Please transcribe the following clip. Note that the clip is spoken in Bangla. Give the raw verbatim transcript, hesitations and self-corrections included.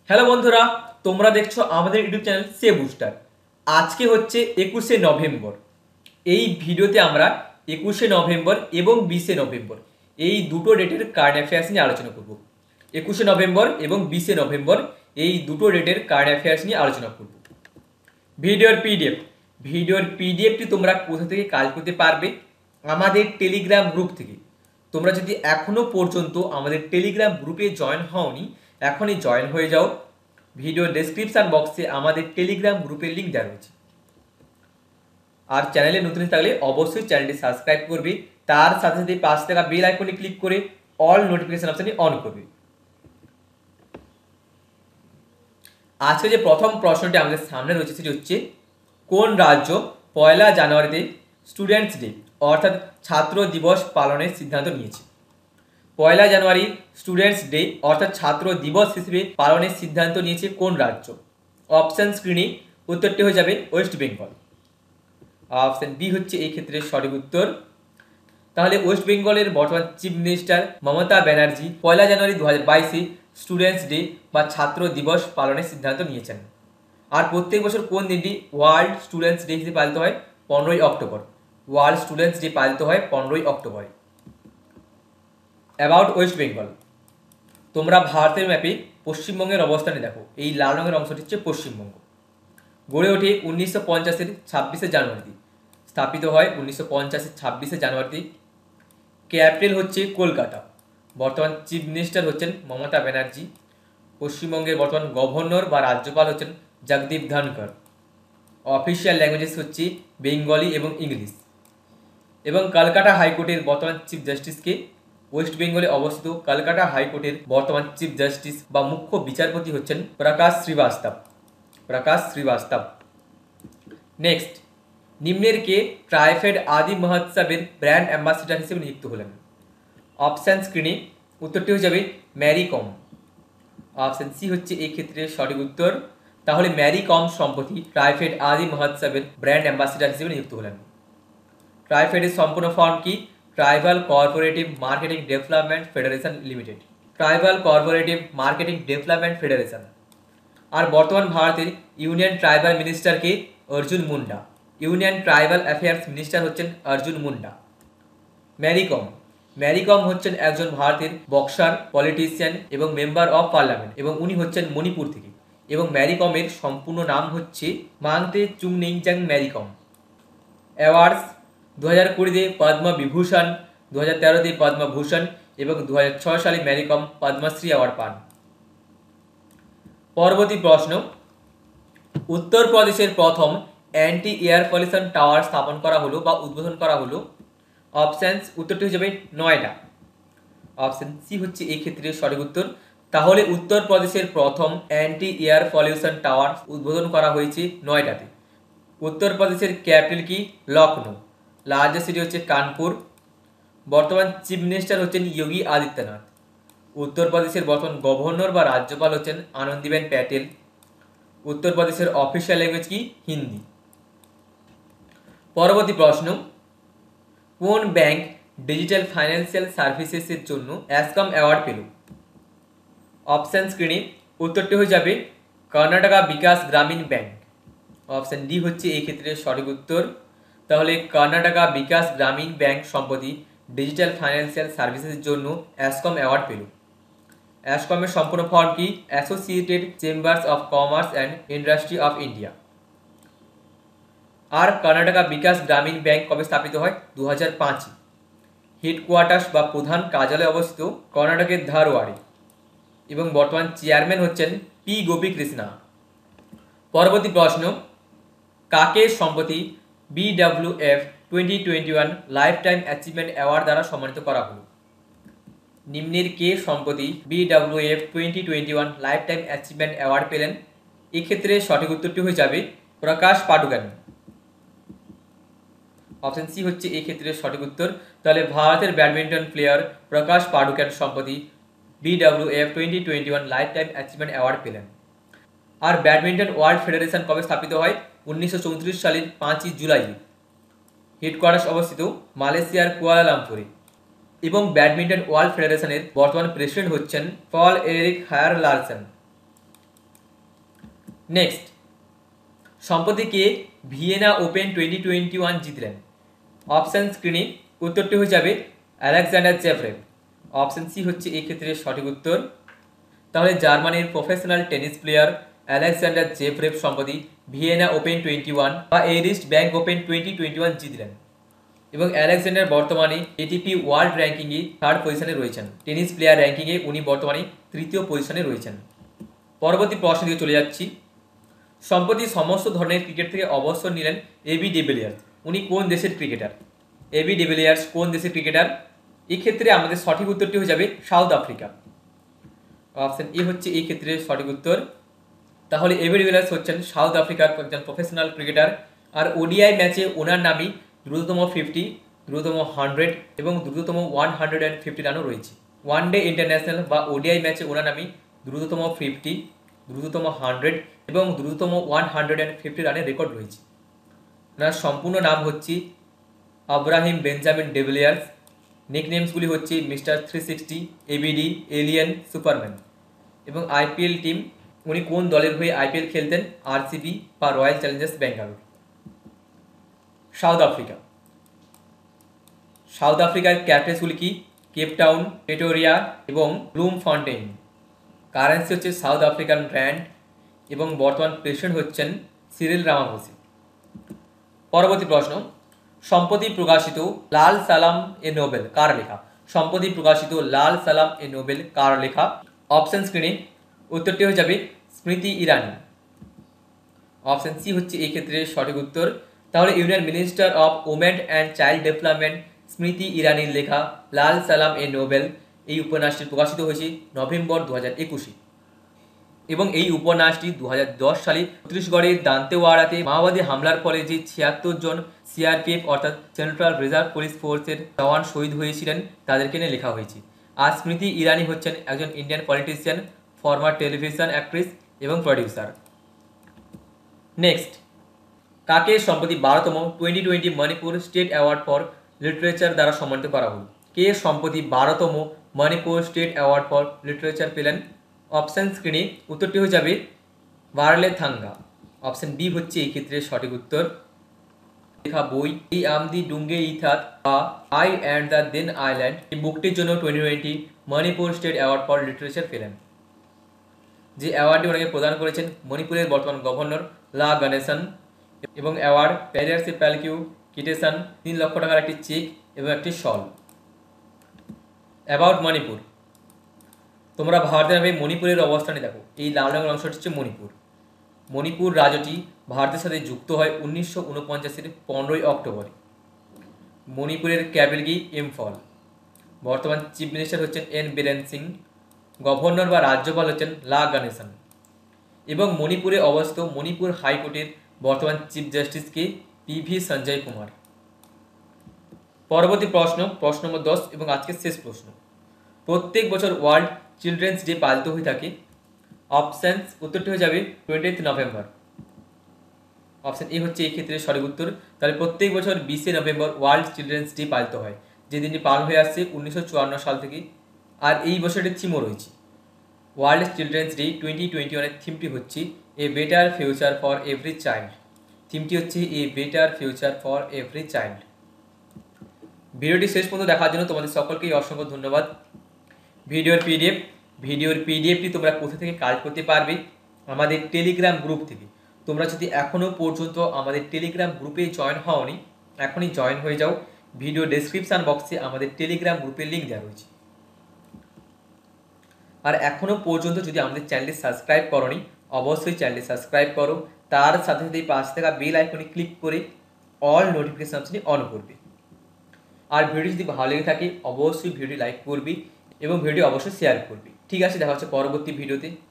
হ্যালো বন্ধুরা, তোমরা দেখছো আমাদের ইউটিউব চ্যানেল সে বুস্টার। আজকে হচ্ছে একুশে নভেম্বর। এই ভিডিওতে আমরা একুশে নভেম্বর এবং বিশে নভেম্বর এই দুটো ডেটের কারেন্ট অ্যাফেয়ার্স নিয়ে আলোচনা করব। একুশে নভেম্বর এবং বিশে নভেম্বর এই দুটো ডেটের কারেন্ট অ্যাফেয়ার্স নিয়ে আলোচনা করব। ভিডিওর পিডিএফ ভিডিওর পিডিএফটি তোমরা কোথা থেকে কালেক্ট করতে পারবে? আমাদের টেলিগ্রাম গ্রুপ থেকে। তোমরা যদি এখনো পর্যন্ত আমাদের টেলিগ্রাম গ্রুপে জয়েন হওনি, এখনই জয়েন হয়ে যাও। ভিডিও ডেসক্রিপশন বক্সে আমাদের টেলিগ্রাম গ্রুপের লিঙ্ক দেওয়া রয়েছে। আর চ্যানেলে নতুন থাকলে অবশ্যই চ্যানেলটি সাবস্ক্রাইব করবে, তার সাথে সাথে পাঁচ টাকা বেল আইকনে ক্লিক করে অল নোটিফিকেশন অপশনটি অন করবে। আজকে যে প্রথম প্রশ্নটি আমাদের সামনে রয়েছে সেটি হচ্ছে, কোন রাজ্য পয়লা জানুয়ারিতে স্টুডেন্টস ডে অর্থাৎ ছাত্র দিবস পালনের সিদ্ধান্ত নিয়েছে? পয়লা জানুয়ারি স্টুডেন্টস ডে অর্থাৎ ছাত্র দিবস হিসেবে পালনের সিদ্ধান্ত নিয়েছে কোন রাজ্য? অপশন স্ক্রিনে উত্তরটি হয়ে যাবে ওয়েস্ট বেঙ্গল। অপশন বি হচ্ছে এই ক্ষেত্রে সঠিক উত্তর। তাহলে ওয়েস্ট বেঙ্গলের বর্তমান চিফ মিনিস্টার মমতা ব্যানার্জি পয়লা জানুয়ারি দু হাজার বাইশে স্টুডেন্টস ডে বা ছাত্র দিবস পালনের সিদ্ধান্ত নিয়েছেন। আর প্রত্যেক বছর কোন দিনটি ওয়ার্ল্ড স্টুডেন্টস ডে হিসেবে পালিত হয়? পনেরোই অক্টোবর। ওয়ার্ল্ড স্টুডেন্টস ডে পালিত হয় পনেরোই অক্টোবরে। অ্যাবাউট ওয়েস্ট বেঙ্গল, তোমরা ভারতের ম্যাপে পশ্চিমবঙ্গের অবস্থানে দেখো, এই লাল রঙের অংশটি হচ্ছে পশ্চিমবঙ্গ। গড়ে ওঠে উনিশশো পঞ্চাশের ছাব্বিশে জানুয়ারিতে, স্থাপিত হয় উনিশশো পঞ্চাশের ছাব্বিশে জানুয়ারিতে। ক্যাপিটাল হচ্ছে কলকাতা। বর্তমান চিফ মিনিস্টার হচ্ছেন মমতা ব্যানার্জি। পশ্চিমবঙ্গের বর্তমান গভর্নর বা রাজ্যপাল হচ্ছেন জগদীপ ধনকর। অফিসিয়াল ল্যাঙ্গুয়েজেস হচ্ছে বেঙ্গলি এবং ইংলিশ। এবং কলকাতা হাইকোর্টের বর্তমান চিফ জাস্টিসকে, ওয়েস্ট বেঙ্গলে অবস্থিত কলকাতা হাইকোর্টের বর্তমান চিফ জাস্টিস বা মুখ্য বিচারপতি হচ্ছেন প্রকাশ শ্রীবাস্তব। প্রকাশ শ্রীবাস্তব। নেক্সট, নিম্নের কে ট্রাইফেড আদি মহোৎসবের ব্র্যান্ড অ্যাম্বাসেডর হিসেবে নিযুক্ত হলেন? অপশান স্ক্রিনে উত্তরটি হয়ে যাবে ম্যারি কম। অপশান সি হচ্ছে এই ক্ষেত্রে সঠিক উত্তর। তাহলে ম্যারি কম সম্প্রতি ট্রাইফেড আদি মহোৎসবের ব্র্যান্ড অ্যাম্বাসেডর হিসেবে নিযুক্ত হলেন। ট্রাইফেডের সম্পূর্ণ ফর্ম কি? Tribal cooperative marketing development federation limited. Tribal cooperative marketing development federation. আর বর্তমান ভারতের ইউনিয়ন ট্রাইবাল মিনিস্টারকে Arjun Munda. Union tribal affairs minister হচ্ছেন অর্জুন মুন্ডা। ম্যারিকম, ম্যারিকম হচ্ছেন একজন ভারতের বক্সার, পলিটিশিয়ান এবং মেম্বার অফ পার্লামেন্ট, এবং উনি হচ্ছেন মণিপুর থেকে। এবং ম্যারিকমের সম্পূর্ণ নাম হচ্ছে মাংতে চুংনেইজাং ম্যারিকম। অ্যাওয়ার্ডস দু হাজার কুড়িতে পদ্ম বিভূষণ, দু হাজার তেরোতে পদ্মভূষণ এবং দু হাজার ছয় সালে ম্যারিকম পদ্মশ্রী অ্যাওয়ার্ড পান। পরবর্তী প্রশ্ন, উত্তরপ্রদেশের প্রথম অ্যান্টি এয়ার পলিউশন টাওয়ার স্থাপন করা হলো বা উদ্বোধন করা হলো? অপশানস উত্তরটি হয়ে যাবে নয়ডা। অপশান সি হচ্ছে এই ক্ষেত্রে সঠিক উত্তর। তাহলে উত্তরপ্রদেশের প্রথম অ্যান্টি এয়ার পলিউশন টাওয়ার উদ্বোধন করা হয়েছে নয়ডাতে। উত্তরপ্রদেশের ক্যাপিটাল কি? লখনৌ। লার্জেস্ট সিটি হচ্ছে কানপুর। বর্তমান চিফ মিনিস্টার হচ্ছেন যোগী আদিত্যনাথ। উত্তরপ্রদেশের বর্তমান গভর্নর বা রাজ্যপাল হচ্ছেন আনন্দীবেন প্যাটেল। উত্তরপ্রদেশের অফিসিয়াল ল্যাঙ্গুয়েজ কি? হিন্দি। পরবর্তী প্রশ্ন, কোন ব্যাংক ডিজিটাল ফাইন্যান্সিয়াল সার্ভিসেসের জন্য অ্যাসকম অ্যাওয়ার্ড পেল? অপশান স্ক্রিনে উত্তরটি হয়ে যাবে Karnataka Vikas Grameen bank. Option D হচ্ছে এই ক্ষেত্রে সঠিক উত্তর। তাহলে কর্ণাটকা বিকাশ গ্রামীণ ব্যাংক সম্প্রতি ডিজিটাল ফাইন্যান্সিয়াল সার্ভিসেসের জন্য অ্যাসকম অ্যাওয়ার্ড পেল। অ্যাসকমের সম্পূর্ণ ফর্ম কি? Associated chambers of commerce and industry of India. আর কর্ণাটকা বিকাশ গ্রামীণ ব্যাংক কবে স্থাপিত হয়? দু হাজার পাঁচে। হেডকোয়ার্টার্স বা প্রধান কার্যালয় অবস্থিত কর্ণাটকের ধারওয়াড়ে। এবং বর্তমান চেয়ারম্যান হচ্ছেন পি গোপী কৃষ্ণা। পরবর্তী প্রশ্ন, কাকে সম্প্রতি BWF twenty twenty one lifetime achievement award দ্বারা সম্মানিত করা হলো? নিম্নের কে সম্প্রতি BWF twenty twenty one lifetime achievement award পেলেন? এক্ষেত্রে সঠিক উত্তরটি হয়ে যাবে প্রকাশ পাডুকান। অপশন সি হচ্ছে এই ক্ষেত্রে সঠিক উত্তর। তাহলে ভারতের ব্যাডমিন্টন প্লেয়ার প্রকাশ পাডুকান সম্প্রতি BWF twenty twenty one lifetime achievement award পেলেন। আর ব্যাডমিন্টন ওয়ার্ল্ড ফেডারেশন কবে স্থাপিত হয়? উনিশশো চৌত্রিশ সালের পাঁচই জুলাই। হেডকোয়ার্টার্স অবস্থিত মালয়েশিয়ার কুয়ালালামপুরে। এবং ব্যাডমিন্টন ওয়ার্ল্ড ফেডারেশনের বর্তমান প্রেসিডেন্ট হচ্ছেন Poul Erik Hoyer Larsen. Next, সম্প্রতি কে Vienna open twenty twenty one জিতলেন? অপশান স্ক্রিনে উত্তরটি হয়ে যাবে আলেকজান্ডার জেভরেভ। অপশান সি হচ্ছে এই ক্ষেত্রে সঠিক উত্তর। তাহলে জার্মানির professional tennis player Alexander Zverev সম্প্রতি ভিয়েনা ওপেন টোয়েন্টি ওয়ান বা Erste bank open twenty twenty one জিতলেন এবং আলেকজান্ডার বর্তমানে এটিপি ওয়ার্ল্ড র্যাঙ্কিংয়ে থার্ড পজিশনে রয়েছেন। টেনিস প্লেয়ার র্যাঙ্কিংয়ে উনি বর্তমানে তৃতীয় পজিশনে রয়েছেন। পরবর্তী প্রশ্ন দিকে চলে যাচ্ছি। সম্প্রতি সমস্ত ধরনের ক্রিকেট থেকে অবসর নিলেন এবি ডিভিলিয়ার্স। উনি কোন দেশের ক্রিকেটার? এবি ডিভিলিয়ার্স কোন দেশের ক্রিকেটার? এক্ষেত্রে আমাদের সঠিক উত্তরটি হয়ে যাবে সাউথ আফ্রিকা। অপশন এ হচ্ছে এই ক্ষেত্রে সঠিক উত্তর। তাহলে এবি ডিভিলিয়ার্স হচ্ছেন সাউথ আফ্রিকার একজন প্রফেশনাল ক্রিকেটার। আর ওডিআই ম্যাচে ওনার নামই দ্রুততম ফিফটি, দ্রুততম হান্ড্রেড এবং দ্রুততম ওয়ান হান্ড্রেড অ্যান্ড ফিফটি রানও রয়েছে। ওয়ান ডে ইন্টারন্যাশনাল বা ওডিআই ম্যাচে ওনার নামই দ্রুততম ফিফটি, দ্রুততম হান্ড্রেড এবং দ্রুততম ওয়ান হান্ড্রেড অ্যান্ড ফিফটি রানের রেকর্ড রয়েছে। ওনার সম্পূর্ণ নাম হচ্ছে আব্রাহিম বেঞ্জামিন ডিভিলিয়ার্স। নিকনেমসগুলি হচ্ছে mister three sixty, ABD, alien, Superman. এবং আইপিএল টিম, উনি কোন দলের হয়ে আইপিএল খেলতেন? আরসিবি বা Royal Challengers Bangalore. South Africa, South আফ্রিকার ক্যাপিটালসগুলি কি? কেপটাউন, প্রেটোরিয়া এবং ব্লুমফন্টেইন। কারেন্সি হচ্ছে সাউথ আফ্রিকান র্যান্ড এবং বর্তমান প্রেসিডেন্ট হচ্ছেন সিরিল রামাফোসা। পরবর্তী প্রশ্ন, সম্প্রতি প্রকাশিত লাল সালাম এ নোবেল কার লেখা? সম্প্রতি প্রকাশিত লাল সালাম এ নোবেল কার লেখা? অপশন স্ক্রিনে উত্তরটি হয়ে যাবে স্মৃতি ইরানি। অপশন সি হচ্ছে এই ক্ষেত্রে সঠিক উত্তর। তাহলে union minister of women and child development Smriti ইরানির লেখা লাল সালাম এ নোবেল এই উপন্যাসটি প্রকাশিত হয়েছে নভেম্বর দু হাজার একুশে এবং এই উপন্যাসটি দু হাজার দশ সালে ছত্তিশগড়ের দান্তেওয়াড়াতে মাওবাদী হামলার ফলে যে ছিয়াত্তর জন সিআরপিএফ অর্থাৎ সেন্ট্রাল রিজার্ভ পুলিশ ফোর্সের জওয়ান শহীদ হয়েছিলেন তাদেরকে নিয়ে লেখা হয়েছে। আর স্মৃতি ইরানি হচ্ছেন একজন Indian politician, former television actress এবং প্রডিউসার। নেক্সট, কাকে সম্প্রতি বারোতম twenty twenty Manipur state award for literature দ্বারা সম্মানিত করা হল? কে সম্প্রতি বারোতম Manipur state award for literature পেলেন? অপশান স্ক্রিনে উত্তরটি হয়ে যাবে ভারলে থাঙ্গা। অপশান বি হচ্ছে এই ক্ষেত্রে সঠিক উত্তর। লেখা বই এই আমদি ডুঙ্গে ইথাত বা I and the then island এই বুকটির জন্য twenty twenty Manipur state award for literature পেলেন। যে অ্যাওয়ার্ডটি ওনাকে প্রদান করেছেন মণিপুরের বর্তমান গভর্নর লা গণেশন এবং অ্যাওয়ার্ড প্যারিয়ার্সি প্যালকিউ কিটেশন তিন লক্ষ টাকার একটি চেক এবং একটি শল। অ্যাবাউট মণিপুর, তোমরা ভারতের নামে মণিপুরের অবস্থানে দেখো। এই লাল রঙের অংশটি হচ্ছে মণিপুর। মণিপুর রাজ্যটি ভারতের সাথে যুক্ত হয় উনিশশো উনপঞ্চাশের পনেরোই অক্টোবরে। মণিপুরের ক্যাপিটাল কি? ইম্ফল। বর্তমান চিফ মিনিস্টার হচ্ছেন এন বীরেন সিং। গভর্নর বা রাজ্যপাল হচ্ছেন লা গণেশন এবং মণিপুরে অবস্থিত মণিপুর হাইকোর্টের বর্তমান চিফ জাস্টিস কে? P V Sanjay Kumar. পরবর্তী প্রশ্ন, প্রশ্ন নম্বর দশ এবং আজকের শেষ প্রশ্ন। প্রত্যেক বছর ওয়ার্ল্ড চিলড্রেন্স ডে পালিত হয়ে থাকে। অপশান উত্তরটি হয়ে যাবে টোয়েন্টিথ নভেম্বর। অপশান এ হচ্ছে এই ক্ষেত্রে সঠিক উত্তর। তাহলে প্রত্যেক বছর বিশে নভেম্বর ওয়ার্ল্ড চিলড্রেন্স ডে পালিত হয়, যে দিনটি পালন হয়ে আসছে উনিশশো চুয়ান্ন সাল থেকে। আর এই বছরের থিমও রয়েছে world children's day twenty twenty ওয়ানের থিমটি হচ্ছে a better future for every child. থিমটি হচ্ছে a better future for every child. ভিডিওটি শেষ পর্যন্ত দেখার জন্য তোমাদের সকলকেই অসংখ্য ধন্যবাদ। ভিডিওর পিডিএফ ভিডিওর পিডিএফটি তোমরা কোথা থেকে কালেক্ট করতে পারবে? আমাদের টেলিগ্রাম গ্রুপ থেকে। তোমরা যদি এখনও পর্যন্ত আমাদের টেলিগ্রাম গ্রুপে জয়েন হওনি, এখনই জয়েন হয়ে যাও। ভিডিও ডেসক্রিপশান বক্সে আমাদের টেলিগ্রাম গ্রুপের লিঙ্ক দেওয়া রয়েছে। আর এখনও পর্যন্ত যদি আমাদের চ্যানেলটি সাবস্ক্রাইব করোনি, অবশ্যই চ্যানেলটি সাবস্ক্রাইব করো। তার সাথে সাথে পাশে থাকা বেল আইকনে ক্লিক করে অল নোটিফিকেশন অপশনে অন করবে। আর ভিডিও যদি ভালো লেগে থাকে অবশ্যই ভিডিও লাইক করবি এবং ভিডিও অবশ্যই শেয়ার করবি। ঠিক আছে, দেখা হচ্ছে পরবর্তী ভিডিওতে।